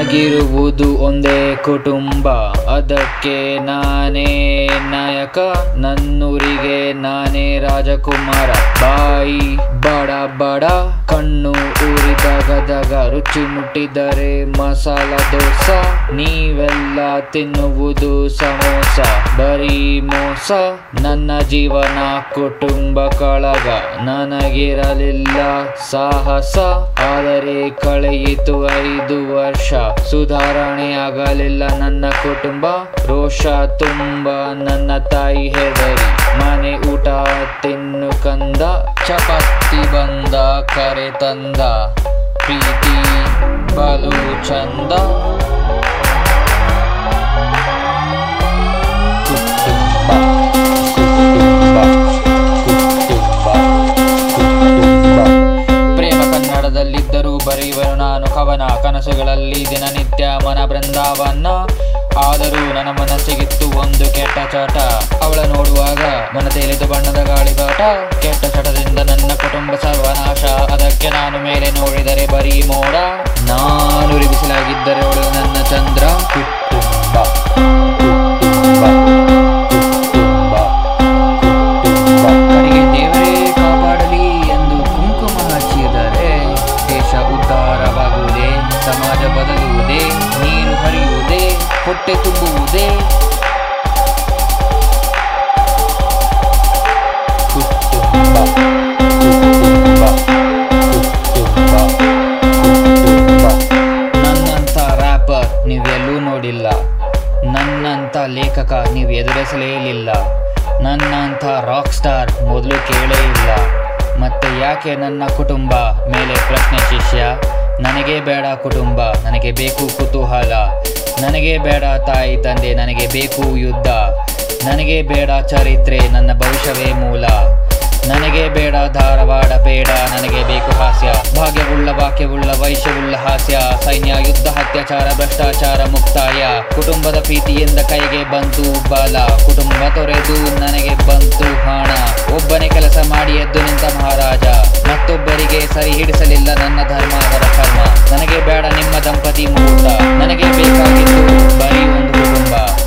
ನನಗಿರುವುದು ಒಂದೇ ಕುಟುಂಬ, ಅದಕ್ಕೆ ನಾನೇ ನಾಯಕ, ನನ್ನೂರಿಗೆ ನಾನೇ ರಾಜಕುಮಾರ. ಬಾಯಿ ಬಡ ಬಡ, ಕಣ್ಣು ಊರಿದ ಗದಗ, ರುಚಿ ಮುಟ್ಟಿದರೆ ಮಸಾಲ ದೋಸೆ. ನೀವೆಲ್ಲ ತಿನ್ನುವುದು ಸಮೋಸ, ಬರೀ ಮೋಸ. ನನ್ನ ಜೀವನ ಕುಟುಂಬ ಕಳಗ, ನನಗಿರಲಿಲ್ಲ ಸಾಹಸ. ಆದರೆ ಕಳೆಯಿತು 5 ವರ್ಷ, ಸುಧಾರಣೆ ಆಗಲಿಲ್ಲ ನನ್ನ ಕುಟುಂಬ. ರೋಷ ತುಂಬ ನನ್ನ ತಾಯಿ ಹೆದರಿ, ಮನೆ ಊಟ ತಿನ್ನು ಕಂದ. ಚಪಾತಿ ಬಂದ ಕರೆ ತಂದ, ಪ್ರೀತಿ ಬಲು ಚಂದ. ಪ್ರೇಮ ಕನ್ನಡದಲ್ಲಿದ್ದರೂ ಬರೆಯುವರು ನಾನು ಕವನ, ಕನಸುಗಳಲ್ಲಿ ದಿನನಿತ್ಯ ಮನ ಬೃಂದಾವನ. ಆದರೂ ನನ್ನ ಮನಸ್ಸಿಗಿತ್ತು ಒಂದು ಕೆಟ್ಟ ಚಟ, ಅವಳ ನೋಡುವಾಗ ಮನ ತೇಲಿತು ಬಣ್ಣದ ಗಾಳಿಪಾಟ. ಕೆಟ್ಟ ಚಟದಿಂದ ನನ್ನ ಕುಟುಂಬ ಸರ್ವನಾಶ, ಅದಕ್ಕೆ ನಾನು ಮೇಲೆ ನೋಡಿದರೆ ಬರೀ ಮೋಡ. ನಾನು ಬಿಸಲಾಗಿದ್ದರೆ ಅವಳು ನನ್ನ ಚಂದ್ರ. ಕುಟುಂಬ ಕಡೆಗೆ ದೇವರೇ ಕಾಪಾಡಲಿ ಎಂದು ಕುಂಕುಮ ಹಚ್ಚಿದರೆ ದೇಶ ಉದ್ಧಾರವಾಗುವುದೇ, ಸಮಾಜ ಬದಲುವುದೇ, ನೀರು ಹರಿಯುವುದೇ, ಹೊಟ್ಟೆ ತುಂಬುವುದೇ. ನನ್ನಂಥ ರ್ಯಾಪರ್ ನೀವೆಲ್ಲೂ ನೋಡಿಲ್ಲ, ನನ್ನಂಥ ಲೇಖಕ ನೀವು ಎದುರಿಸಲೇಲಿಲ್ಲ, ನನ್ನಂಥ ರಾಕ್ ಸ್ಟಾರ್ ಮೊದಲು ಕೇಳೇ ಇಲ್ಲ. ಮತ್ತೆ ಯಾಕೆ ನನ್ನ ಕುಟುಂಬ ಮೇಲೆ ಪ್ರಶ್ನೆ ಶಿಷ್ಯ? ನನಗೆ ಬೇಡ ಕುಟುಂಬ, ನನಗೆ ಬೇಕು ಕುತೂಹಲ. ನನಗೆ ಬೇಡ ತಾಯಿ ತಂದೆ, ನನಗೆ ಬೇಕು ಯುದ್ಧ. ನನಗೆ ಬೇಡ ಚರಿತ್ರೆ, ನನ್ನ ಭವಿಷ್ಯವೇ ಮೂಲ. ನನಗೆ ಬೇಡ ಧಾರವಾಡ ಪೇಡ, ನನಗೆ ಬೇಕು ಹಾಸ್ಯ. ಭಾಗ್ಯವುಳ್ಳ ವಾಕ್ಯವುಳ್ಳ ವೈಶ್ಯವುಳ್ಳ ಹಾಸ್ಯ. ಸೈನ್ಯ ಯುದ್ಧ ಅತ್ಯಾಚಾರ ಭ್ರಷ್ಟಾಚಾರ ಮುಕ್ತಾಯ. ಕುಟುಂಬದ ಪ್ರೀತಿಯಿಂದ ಕೈಗೆ ಬಂತು ಬಲ, ಕುಟುಂಬ ತೊರೆದು ನನಗೆ ಬಂತು ಹಣ. ಒಬ್ಬನೇ ಕೆಲಸ ಮಾಡಿ ಎದ್ದು ನಿಂತ ಮಹಾರಾಜ, ಮತ್ತೊಬ್ಬರಿಗೆ ಸರಿ ಹಿಡಿಸಲಿಲ್ಲ ನನ್ನ ಧರ್ಮ ಅವರ ಕರ್ಮ. ನನಗೆ ಬೇಡ ನಿಮ್ಮ ದಂಪತಿ ಮುಹೂರ್ತ, ನನಗೆ ಬೇಕಾಗಿತ್ತು ಬರೀ ಒಂದು ಕುಟುಂಬ.